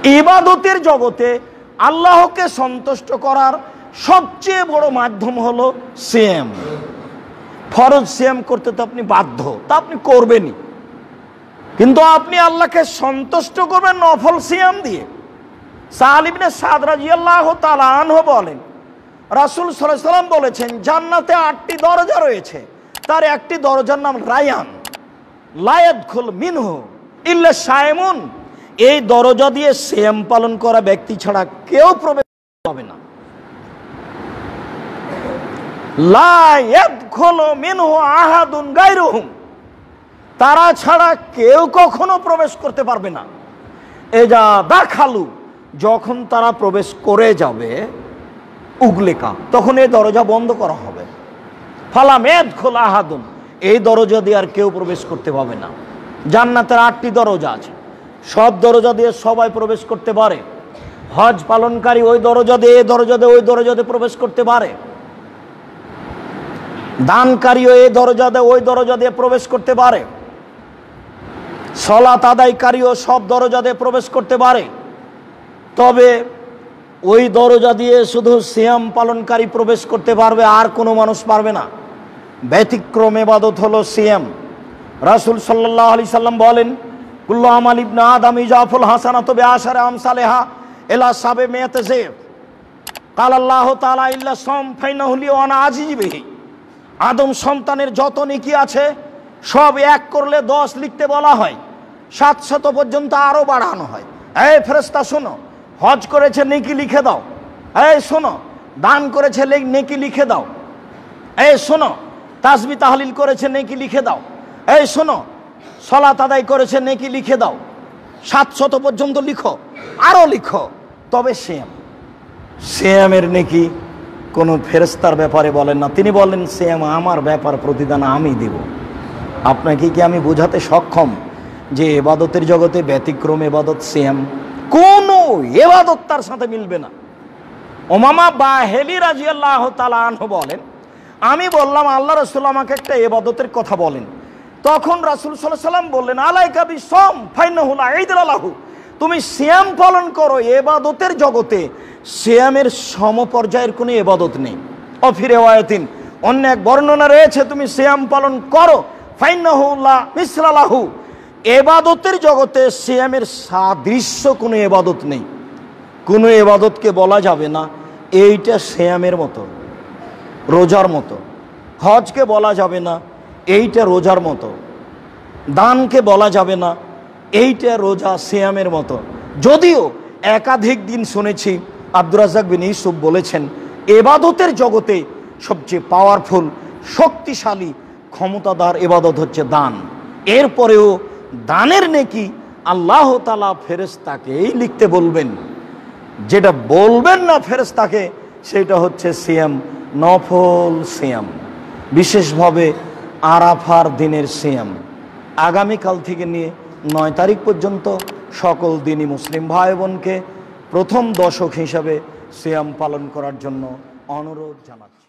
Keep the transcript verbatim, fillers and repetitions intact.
ইবাদতের জগতে আল্লাহকে সন্তুষ্ট করার সবচেয়ে বড় মাধ্যম হলো সিয়াম। ফরজ সিয়াম করতে তো আপনি বাধ্য, তা আপনি করবেনই, কিন্তু আপনি আল্লাহকে সন্তুষ্ট করবেন নফল সিয়াম দিয়ে। সাহাল ইবনে সাদ রাদিয়াল্লাহু তাআলা আনহু বলেন, রাসূল সাল্লাল্লাহু আলাইহি ওয়াসাল্লাম বলেছেন, জান্নাতে আটটি দরজা রয়েছে, তার একটি দরজার নাম রায়ান, লা ইয়াদখুল মিনহু ইল্লা শায়মুন। এই দরজা দিয়ে সিয়াম পালন করা ব্যক্তি ছাড়া কেউ প্রবেশ হবে না। লা ইয়াদখুলু মিনহু আহাদুন গায়রুহুম, তারা ছাড়া কেউ কখনো প্রবেশ করতে পারবে না। এজা দাখালু, যখন তারা প্রবেশ করে যাবে, উগলেকা, তখন এই দরজা বন্ধ করা হবে। ফালাম ইয়াদখুল আহাদুন, এই দরজা দিয়ে আর কেউ প্রবেশ করতে পারবে না। জান্নাতের আটটি দরজা আছে, সব দরজা দিয়ে সবাই প্রবেশ করতে পারে। হজ পালনকারী ওই দরজা দিয়ে, এই দরজা দিয়ে, ওই দরজা দিয়ে প্রবেশ করতে পারে। দানকারীও এই দরজা দিয়ে, ওই দরজা দিয়ে প্রবেশ করতে পারে। সালাত আদায়কারীও সব দরজা দিয়ে প্রবেশ করতে পারে। তবে ওই দরজা দিয়ে শুধু সিয়াম পালনকারী প্রবেশ করতে পারবে, আর কোনো মানুষ পারবে না। ব্যতিক্রম ইবাদত হলো সিয়াম। রাসূল সাল্লাল্লাহু আলাইহি সাল্লাম বলেন, কুল্লু আমাল ইবনে আদম ইজাফুল হাসানাতু বিআশারি আমসালিহা ইলা সাবে মিয়াতি যায়ফ। ক্বালা আল্লাহু তাআলা ইল্লা সাম ফাইনাহু লি ওয়া আনা আজিজু বিহি। আদম সন্তানের যত নেকি আছে সব এক করলে দশ লিখতে বলা হয়, সাতশত পর্যন্ত আরো বাড়ানো হয়। এই ফেরেশতা শোনো, হজ করেছে নেকি লিখে দাও। এই শোনো, দান করেছে নেকি লিখে দাও। এই শোনো, তাসবিহ তাহলিল করেছে নেকি লিখে দাও। এই শোনো, সালাত আদায় করেছে নেকি লিখে দাও। সাতশত পর্যন্ত লিখো, আরো লিখো। তবে সিয়াম, সিয়ামের নেকি কোনো ফেরেশতার ব্যাপারে বলেন না। তিনি বলেন, সিয়াম আমার ব্যাপার, প্রতিদান আমি দিব। আপনাকে কি আমি বোঝাতে সক্ষম যে ইবাদতের জগতে ব্যতিক্রম ইবাদত সিয়াম? কোনো ইবাদত তার সাথে মিলবে না। উমামা বাহিলি রাদিয়াল্লাহু তাআলা আনহু বলেন, আমি বললাম, আল্লাহ রাসূল আমাকে একটা ইবাদতের কথা বলেন। তখন রাসূল সাল্লাল্লাহু আলাইহি সাল্লাম বললেন, আলাইকা বিসম ফাইনাহু লা ঈদা লাহু। তুমি সিয়াম পালন করো। ইবাদতের জগতে সিয়ামের সমপর্যায়ের কোনো ইবাদত নেই। অফি রিওয়ায়াতিন, অন্য এক বর্ণনা রয়েছে, তুমি সিয়াম পালন করো, ফাইনাহু লা মিসলা লাহু। ইবাদতের জগতে সিয়ামের সাদৃশ্য কোনো ইবাদত নেই। কোনো ইবাদতকে বলা যাবে না এইটা সিয়ামের মতো, রোজার মতো। হজকে বলা যাবে না এইটা রোজার মতো। দানকে বলা যাবে না এইটা রোজা সিয়ামের মতো। যদিও একাধিক দিন শুনেছি আব্দুর রাজ্জাক বিন ইউসুফ বলেছেন, ইবাদতের জগতে সবচেয়ে পাওয়ারফুল, শক্তিশালী, ক্ষমতাদার ইবাদত হচ্ছে দান। এরপরেও দানের নেকি আল্লাহ তাআলা ফেরেশতাকেই লিখতে বলবেন। যেটা বলবেন না ফেরেশতাকে, সেটা হচ্ছে সিয়াম, নফল সিয়াম, বিশেষভাবে আরাফার দিনের সিয়াম। আগামীকাল থেকে নিয়ে নয় তারিখ পর্যন্ত সকল দিনই মুসলিম ভাই বোনকে প্রথম দশক হিসাবে সিয়াম পালন করার জন্য অনুরোধ জানাচ্ছি।